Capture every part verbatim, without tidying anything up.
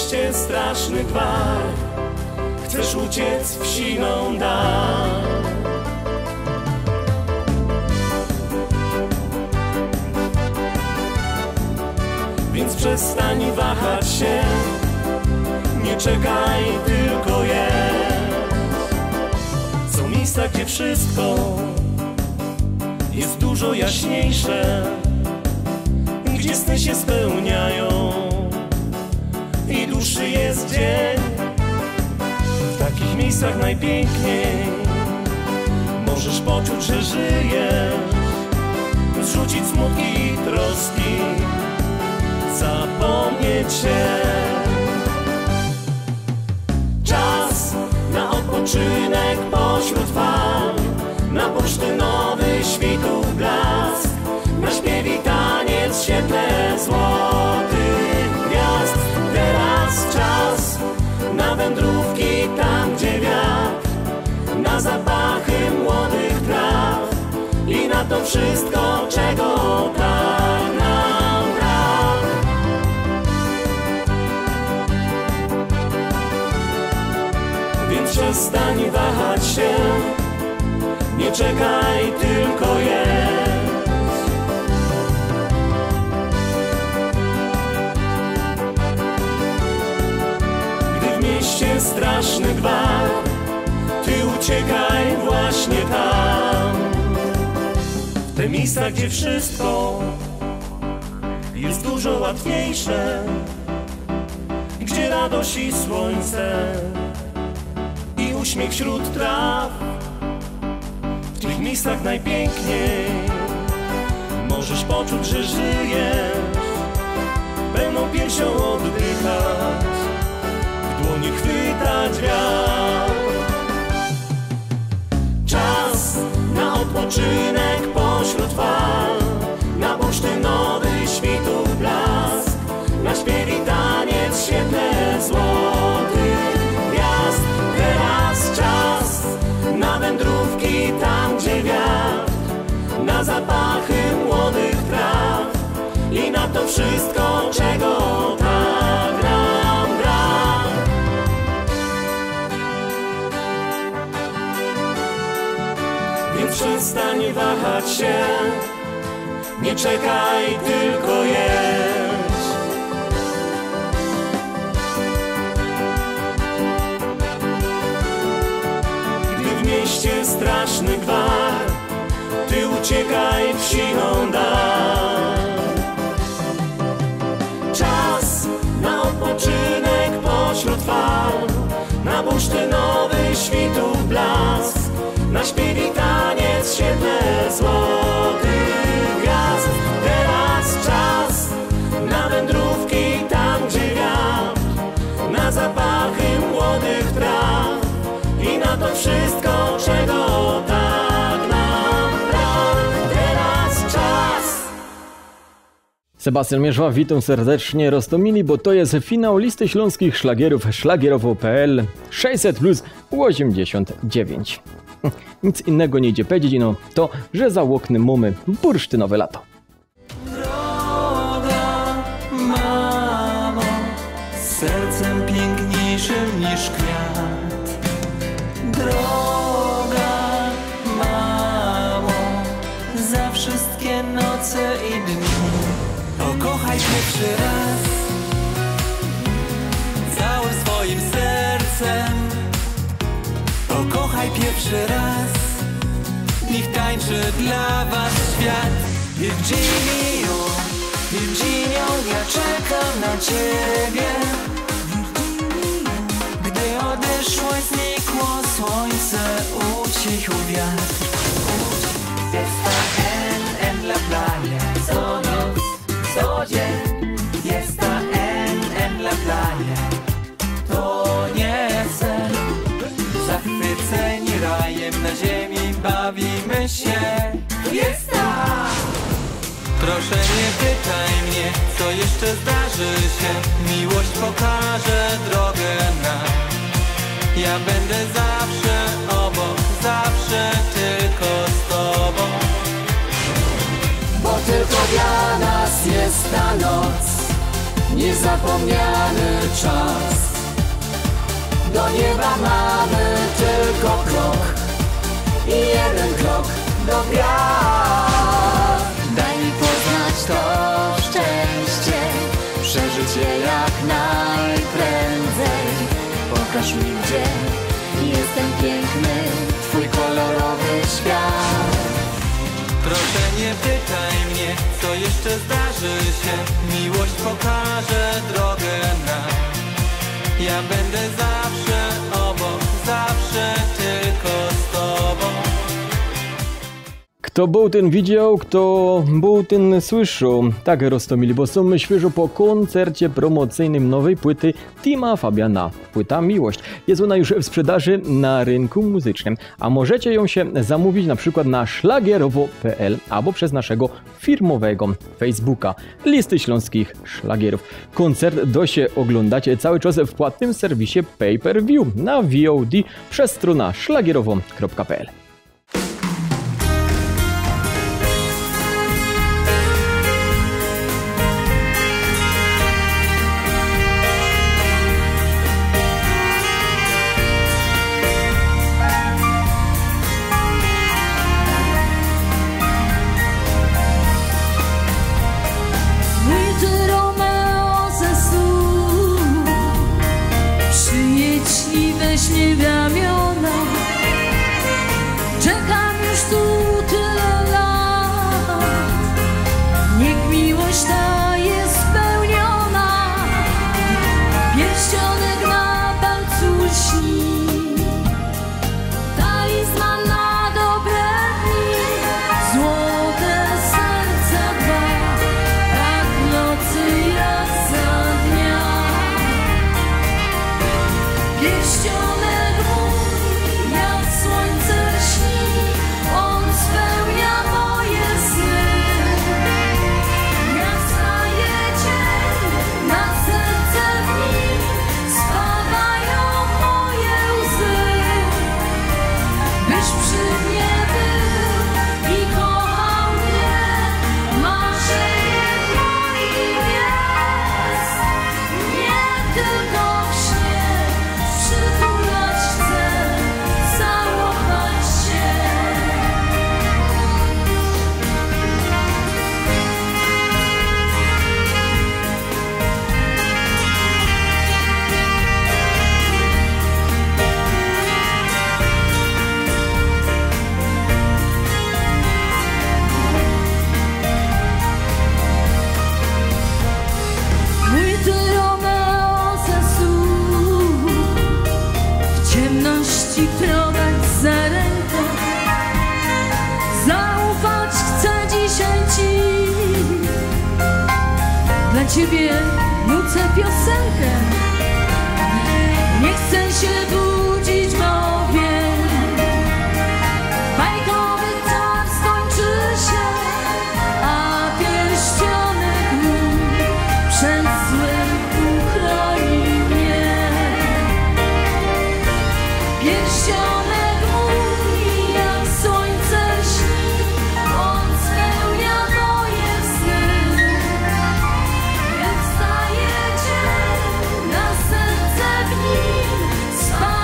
mieście straszny gwar, chcesz uciec w siną dal. Więc przestań wahać się, nie czekaj, tylko jedź. Są miejsca, gdzie wszystko jest dużo jaśniejsze, gdzie sny się spełniają i dłuższy jest dzień. W takich miejscach najpiękniej możesz poczuć, że żyjesz, zrzucić smutki i troski, zapomnieć się. Czas na odpoczynek pośród fal, na bursztynowy świtów blask, na śpiew i taniec w świetle złotych gwiazd. Teraz czas na wędrówki tam, gdzie wiatr, na zapachy młodych traw i na to wszystko, czego tak nam brak. Więc przestań wahać się, nie czekaj, tylko jedź. Gdy w mieście straszny gwar, ty uciekaj właśnie tam. W te miejsca, gdzie wszystko jest dużo łatwiejsze, gdzie radość i słońce i uśmiech wśród traw. W tych miejscach najpiękniej możesz poczuć, że żyjesz, pełną piersią oddychać, w dłonie chwytać wiatr. Czas na odpoczynek pośród fal, na bursztynowy świtów blask, na śpiew i taniec w świetle złotych gwiazd. Teraz czas na wędrówki tam, gdzie wiatr, na zapachy młodych traw i na to wszystko, czego tak nam brak. Więc przestań wahać się, nie czekaj, tylko jedź. Gdy w mieście straszny gwar, ty uciekaj w siną dal. Czas na odpoczynek pośród fal, na bursztynowy świtów blask, na śpiew i taniec w świetle złotych gwiazd. Teraz czas na wędrówki tam, gdzie wiatr, na zapachy młodych traw i na to wszystko, czego tak nam brak. Teraz czas. Sebastian Mierzwa, witam serdecznie, Roztomili, bo to jest finał listy śląskich szlagierów szlagierowo kropka p l sześćset plus osiemdziesiąt dziewięć. Nic innego nie idzie powiedzieć, no to, że za oknem mamy bursztynowe lato. Droga mamo, sercem piękniejszym niż kwiat. Droga mamo, za wszystkie noce i dni. Pokochaj pierwszy raz całym swoim sercem. Pokochaj pierwszy raz, niech tańczy dla was świat. Virginio, Virginio, ja czekam na ciebie. Gdy odeszło i znikło słońce, ucichł wiatr. Fiesta en, en la playa, co noc, co dzień. Fiesta en, en la playa, to nie sen. Zachwyceni rajem na ziemi bawimy się. Fiesta! Proszę nie pytaj mnie, co jeszcze zdarzy się. Miłość pokaże drogę nam. Ja będę zawsze obok, zawsze tylko z tobą. Bo tylko dla nas jest ta noc, niezapomniany czas. Do nieba mamy tylko krok i jeden krok do gwiazd. Daj mi poznać to szczęście, przeżyć je jak najprędzej. Pokaż mi, gdzie jestem piękny, twój kolorowy świat. Proszę nie pytaj mnie, co jeszcze zdarzy się. Miłość pokaże drogę nam. Ja będę zawsze obok, zawsze tylko z tobą. Kto był, ten widział, kto był, ten słyszał. Tak, Rostomili, bo są świeżo po koncercie promocyjnym nowej płyty Tima Fabiana. Płyta Miłość. Jest ona już w sprzedaży na rynku muzycznym, a możecie ją się zamówić na przykład na szlagierowo kropka p l albo przez naszego firmowego Facebooka Listy Śląskich Szlagierów. Koncert do się oglądać cały czas w płatnym serwisie Pay Per View na V O D przez stronę szlagierowo kropka p l. Weź mnie w ramiona, czekam już tu tyle lat. Niech miłość ta jest spełniona, pierścionek na palcu śni, talizman na dobre dni, złote serca dwa, tak nocy jak za dnia. Pierścionek mój, jak słońce śni, on spełnia moje sny. Jak staje dzień, na serce w nim spadają moje łzy. Byś przy mnie był i kochał mnie, marzenie moich jest, nie tylko w śnie. Przytulać chcę, całować się. Mój ty Romeo zasłuch, w ciemności prowadź za rękę. Zaufać chcę dzisiaj ci, dla ciebie nucę piosenkę. Nie chcę się budzić, bo wiem, bajkowy czas skończy się, a pierścionek mój przed złem uchroni mnie. Pierścionek mój, jak słońce śni, on spełnia moje sny. Jak staje dzień, na serce w nim spadają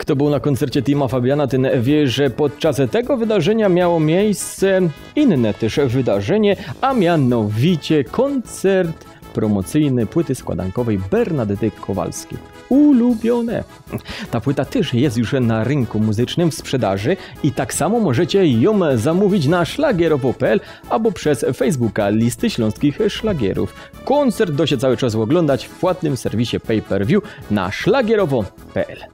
Kto był na koncercie Tima Fabiana, ten wie, że podczas tego wydarzenia miało miejsce inne też wydarzenie, a mianowicie koncert promocyjny płyty składankowej Bernadety Kowalskiej. Ulubione. Ta płyta też jest już na rynku muzycznym w sprzedaży i tak samo możecie ją zamówić na szlagierowo kropka p l albo przez Facebooka Listy Śląskich Szlagierów. Koncert da się cały czas oglądać w płatnym serwisie pay per view na szlagierowo kropka p l.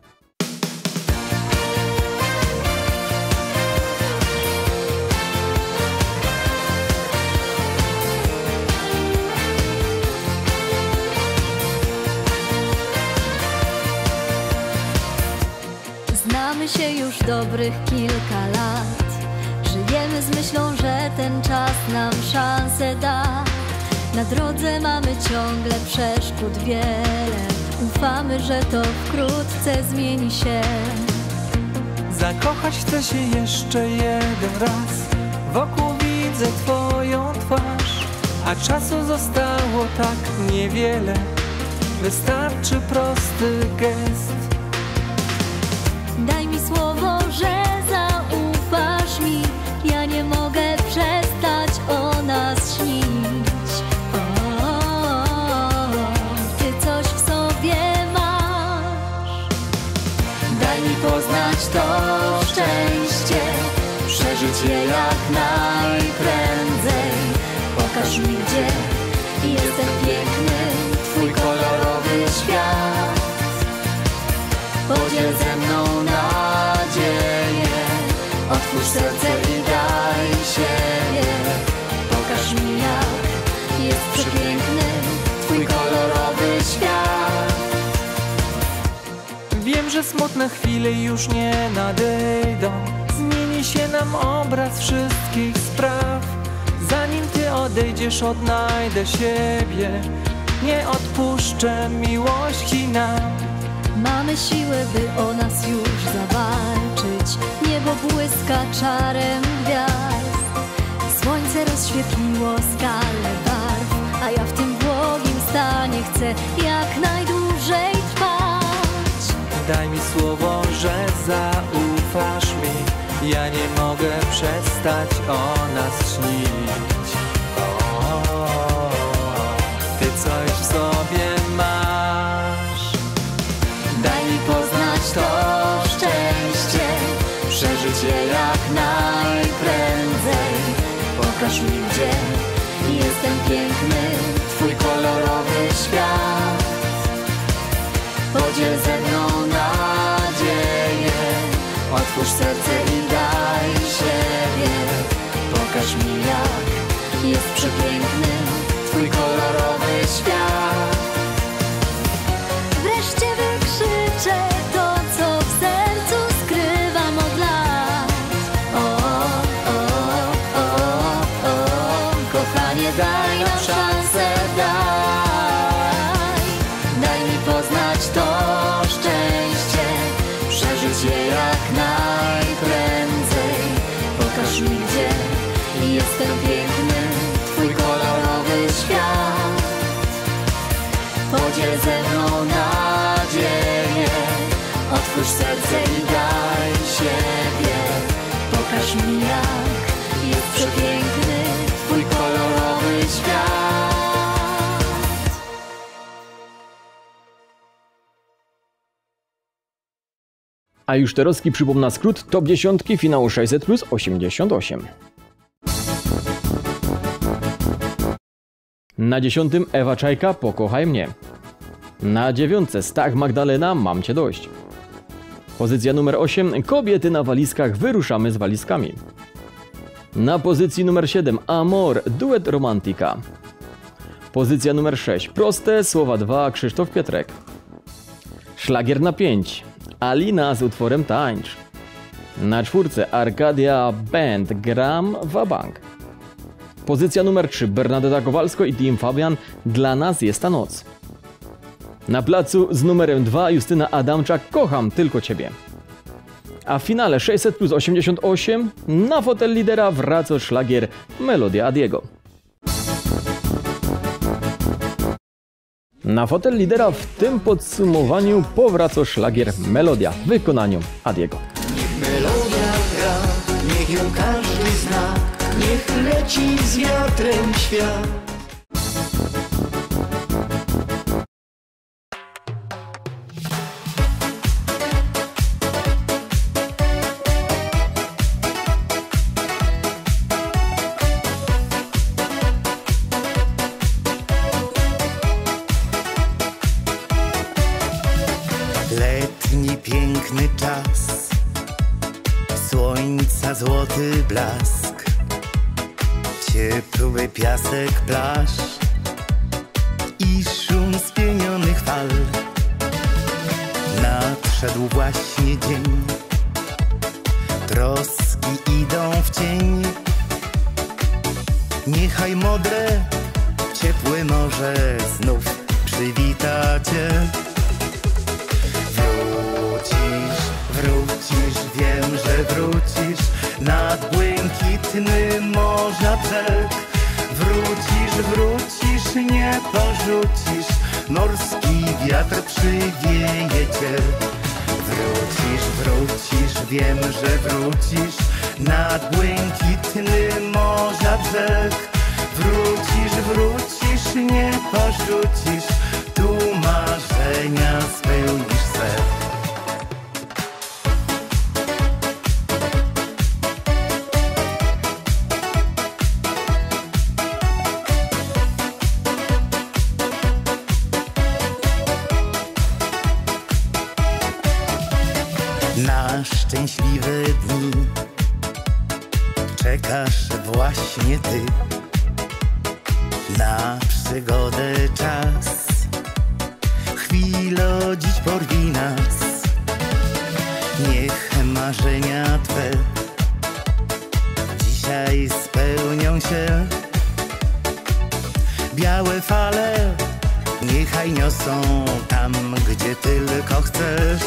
Znamy się już dobrych kilka lat. Żyjemy z myślą, że ten czas nam szansę da. Na drodze mamy ciągle przeszkód wiele. Ufamy, że to wkrótce zmieni się. Zakochać chcę się jeszcze jeden raz. Wokół widzę twoją twarz, a czasu zostało tak niewiele. Wystarczy prosty gest. Daj mi słowo, że zaufasz mi. Ja nie mogę przestać o nas śnić. O, ty coś w sobie masz. Daj mi poznać to szczęście, przeżyć je jak najprędzej. Pokaż mi, gdzie jestem piękny, twój kolorowy świat. Podziel ze mną nadzieję, otwórz serce i daj siebie. Pokaż mi, jak jest przepiękny twój kolorowy świat. Wiem, że smutne chwile już nie nadejdą. Zmieni się nam obraz wszystkich spraw. Zanim ty odejdziesz, odnajdę siebie. Nie odpuszczę miłości nam. Mamy siłę, by o nas już zawalczyć. Niebo błyska czarem gwiazd. Słońce rozświetliło skalę barw, a ja w tym błogim stanie chcę jak najdłużej trwać. Daj mi słowo, że zaufasz mi. Ja nie mogę przestać o nas śnić. O, ty coś w sobie masz. Daj mi poznać to szczęście, przeżyć je jak najprędzej. Pokaż mi, gdzie jestem piękny, twój kolorowy świat. Podziel ze mną nadzieję, otwórz serce i daj siebie. Pokaż mi, jak jest przepiękny twój kolorowy świat. Wreszcie wykrzyczę to, co w sercu skrywam od lat. O, o, o, o, kochanie, daj nam szansę, daj. Daj mi poznać to szczęście, przeżyć je jak najprędzej. Pokaż mi, gdzie jestem piękny, twój kolorowy świat. Podziel ze mną nadzieję, otwórz serce i daj siebie. Pokaż mi, jak jest przepiękny twój kolorowy świat. A już teraz przypomnę skrót top dziesiątki finału sześćset plus osiemdziesiąt osiem. Na dziesiątym Ewa Czajka, Pokochaj mnie. Na dziewiątce Stach Magdalena, Mam cię dość. Pozycja numer osiem, Kobiety na walizkach, Wyruszamy z walizkami. Na pozycji numer siedem, Amor, duet Romantika. Pozycja numer sześć, Proste słowa dwa, Krzysztof Pietrek. Szlagier na pięć, Alina z utworem Tańcz. Na czwórce Arkadia Band, Gram Wabank. Pozycja numer trzy, Bernadeta Kowalska i Tim Fabian, Dla nas jest ta noc. Na placu z numerem dwa Justyna Adamczak, Kocham tylko ciebie. A w finale sześćset plus osiemdziesiąt osiem na fotel lidera wraca szlagier Melodia Adiego. Na fotel lidera w tym podsumowaniu powraca szlagier Melodia w wykonaniu Adiego. Niech melodia gra, niech ją każdy zna, niech leci z wiatrem świat. Letni piękny czas, słońca złoty blask, ciepły piasek plaż i szum spienionych fal. Nadszedł właśnie dzień, troski idą w cień. Niechaj modre, ciepłe morze znów przywita cię. Wrócisz, wiem, że wrócisz nad błękitny morza brzeg. Wrócisz, wrócisz, nie porzucisz, morski wiatr przywieje cię. Wrócisz, wrócisz, wiem, że wrócisz nad błękitny morza brzeg. Wrócisz, wrócisz, nie porzucisz, tu marzenia spełnisz swe. Na szczęśliwe dni czekasz właśnie ty, na przygodę czas, chwilo dziś porwij nas. Niech marzenia twe dzisiaj spełnią się. Białe fale niechaj niosą tam, gdzie tylko chcesz.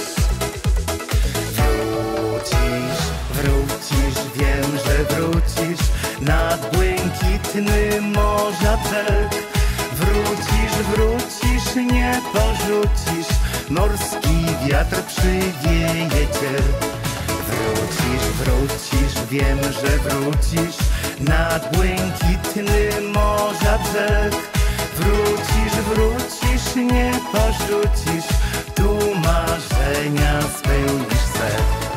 Wrócisz, wiem, że wrócisz nad błękitny morza brzeg. Wrócisz, wrócisz, nie porzucisz, morski wiatr przywieje cię. Wrócisz, wrócisz, wiem, że wrócisz nad błękitny morza brzeg. Wrócisz, wrócisz, nie porzucisz, tu marzenia spełnisz se.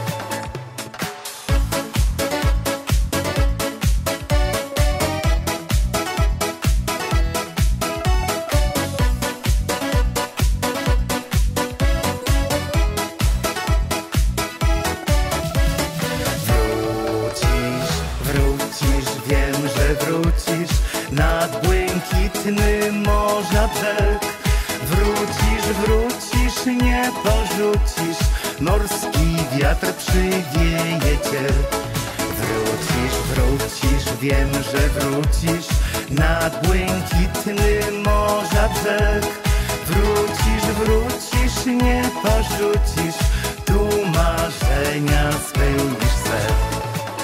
Wrócisz nad błękitny morza brzeg. Wrócisz, wrócisz, nie porzucisz, morski wiatr przywieje cię. Wrócisz, wrócisz, wiem, że wrócisz nad błękitny morza brzeg. Wrócisz, wrócisz, nie porzucisz, tu marzenia spełnisz se.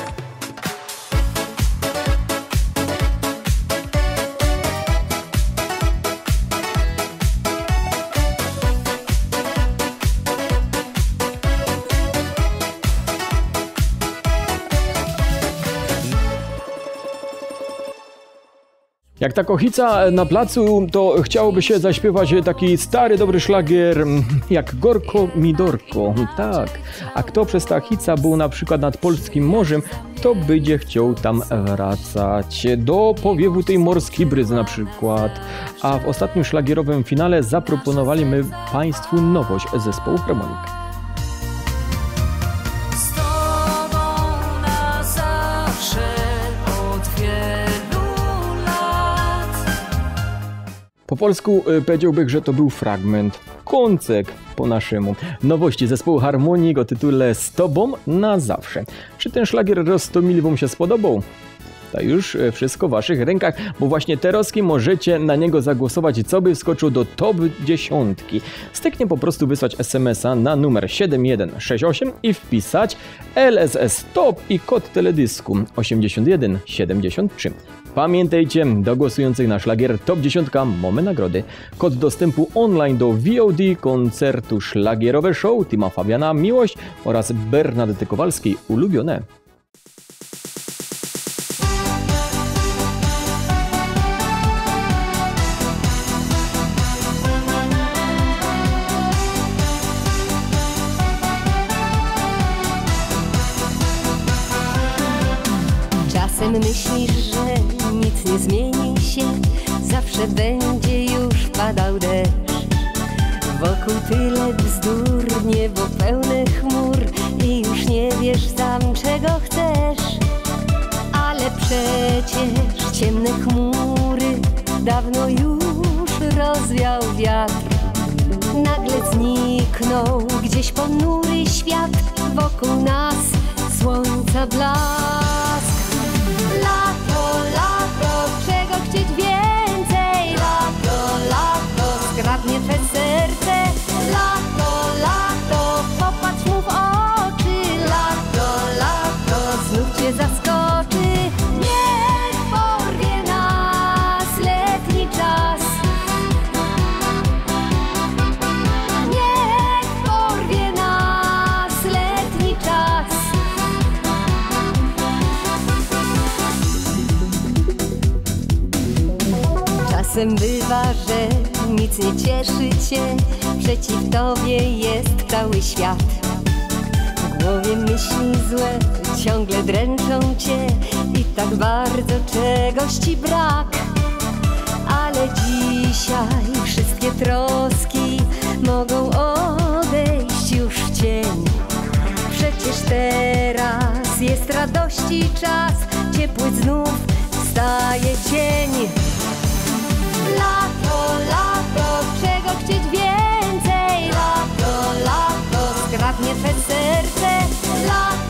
Jak ta kochica na placu, to chciałoby się zaśpiewać taki stary, dobry szlagier jak Gorko Midorko. Tak, a kto przez tachica był na przykład nad polskim morzem, to będzie chciał tam wracać. Do powiewu tej morskiej bryzy na przykład. A w ostatnim szlagierowym finale zaproponowaliśmy Państwu nowość zespołu Harmonik. Po polsku powiedziałbym, że to był fragment, koncek po naszemu. Nowości zespołu Harmonik o tytule Z Tobą na zawsze. Czy ten szlagier Roztomili Wam się spodobał? To już wszystko w waszych rękach, bo właśnie teraz możecie na niego zagłosować, co by wskoczył do top dziesiątki. Styknie po prostu wysłać es em es a na numer siedem jeden sześć osiem i wpisać L S S Top i kod teledysku osiemdziesiąt jeden siedemdziesiąt trzy. Pamiętajcie, do głosujących na szlagier Top dziesięć mamy nagrody. Kod dostępu online do V O D koncertu Szlagierowe Show Tima Fabiana Miłość oraz Bernadety Kowalskiej Ulubione. Czasem myślisz, że nic nie zmieni się, zawsze będzie już padał deszcz. Wokół tyle bzdur, niebo pełne chmur i już nie wiesz sam czego chcesz. Ale przecież ciemne chmury dawno już rozwiał wiatr. Nagle zniknął gdzieś ponury świat, wokół nas słońca blask. Lato, lato, czego chcieć więcej? Lato, lato, zgrabnie twe serce. Lato, lato, popatrz mu w oczy. Lato, lato, znów cię zaskoczy. Niech porwie nas letni czas. Niech porwie nas letni czas. Czasem bywa, że nic nie cieszy cię, przeciw tobie jest cały świat. W głowie myśli złe ciągle dręczą cię i tak bardzo czegoś ci brak. Ale dzisiaj wszystkie troski mogą odejść już w cień. Przecież teraz jest radości czas, ciepły znów wstaje dzień. Lato, lato, czego chcieć więcej? Lato, lato, zgrabnie twe serce. Lato,